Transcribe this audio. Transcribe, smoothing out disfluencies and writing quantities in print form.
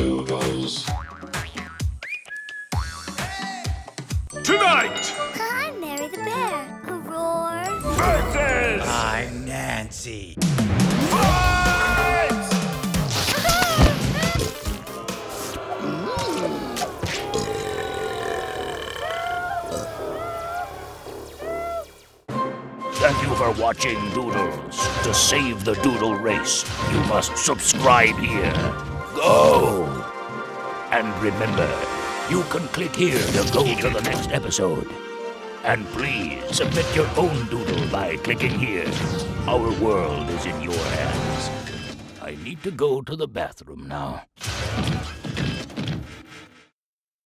Doodles. Tonight! I'm Mary the Bear. Who roars? Versus! I'm Nancy. Fight! Thank you for watching Doodles. To save the Doodle race, you must subscribe here. Go! And remember, you can click here to go to the next episode. And please submit your own doodle by clicking here. Our world is in your hands. I need to go to the bathroom now.